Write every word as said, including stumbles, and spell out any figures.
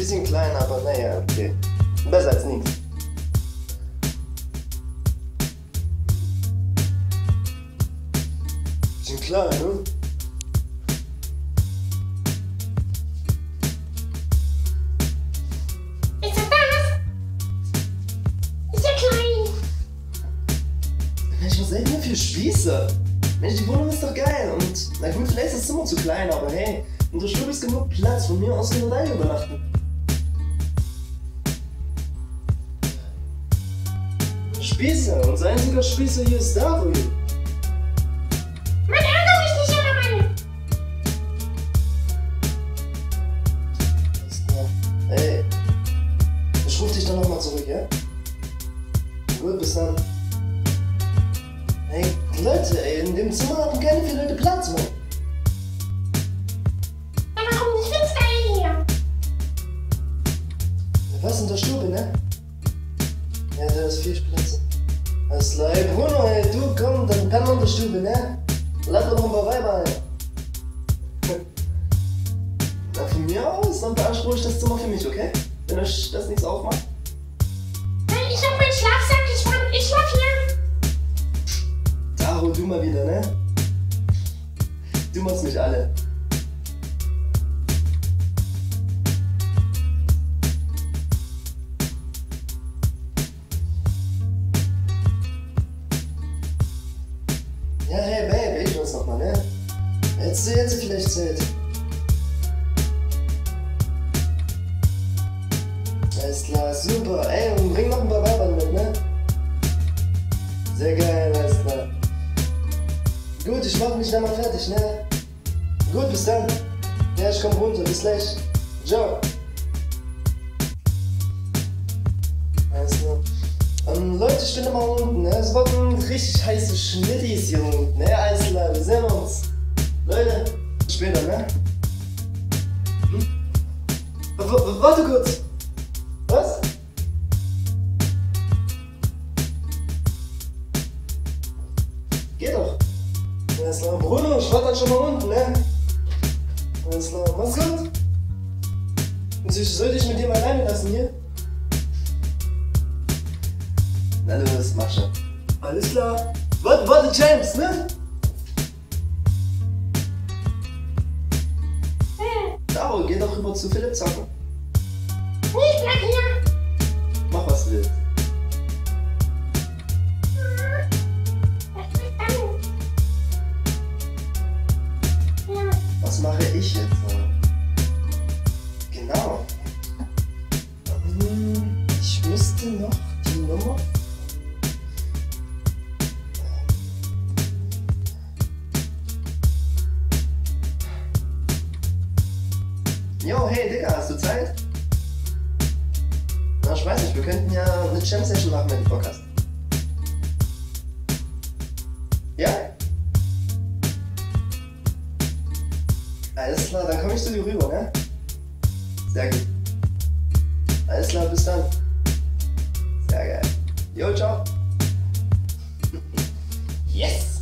Bisschen klein, aber naja, okay. Besser als nichts. Bisschen klein, ne? Ist das das? Ist ja klein. Mensch, was seid ihr denn für Spieße? Mensch, die Wohnung ist doch geil und na gut, vielleicht ist das Zimmer zu klein, aber hey, in der Stube ist genug Platz, von mir aus können wir da übernachten. Spieße, unser einziger Spieße hier ist Dario. Mann, ärgere mich nicht immer, Mann. Alles klar. Ey, ich ruf dich dann nochmal zurück, ja? Gut, bis dann. Ey, Leute, ey, in dem Zimmer haben keine vier Leute Platz, Mann. Ja, warum nicht Fenster hier? Was in der Stube, ne? Ja, da ist vier Plätze. Alles klar, ey, Bruno, ey, du, komm, dann pennen wir in der Stube, ne? Lad doch noch ein paar Weiber ein. Na, von mir aus, dann beanspruche ich das Zimmer für mich, okay? Wenn euch das nichts aufmacht. Nein, ich hab meinen Schlafsack, ich, war- ich schlaf hier. Daro, du mal wieder, ne? Du machst mich alle. Ja, hey, Babe, ich weiß noch mal, ne? Hättest du jetzt vielleicht Zeit? Alles klar, super. Ey, und bring noch ein paar Weiber mit, ne? Sehr geil, alles klar. Gut, ich mach mich dann mal fertig, ne? Gut, bis dann. Ja, ich komm runter, bis gleich. Ciao. Alles klar. Ähm, Leute, ich bin immer unten, ne? Es wird ein richtig heiße Schnittis hier unten, ne? Alles klar, wir sehen uns. Leute, bis später, ne? Hm? W w warte kurz. Was? Geh doch. Alles klar, Bruno, ich warte dann schon mal unten, ne? Alles klar, mach's gut. Und ich soll dich mit dem alleine lassen hier? Na los, mach schon. Alles klar. Warte, warte, James, ne? Hm. Daro, geh doch rüber zu Philipp zocken. Nee, ich bleib hier. Mach was du willst. Was ist dann? Ja. Was mache ich jetzt? Genau. Hm, Ich müsste noch die Nummer. Jo, hey Digga, hast du Zeit? Na, ich weiß nicht, wir könnten ja eine Jam-Session machen, wenn du Bock hast. Ja? Alles klar, dann komme ich zu dir rüber, ne? Sehr gut. Alles klar, bis dann. Sehr geil. Jo, ciao. Yes!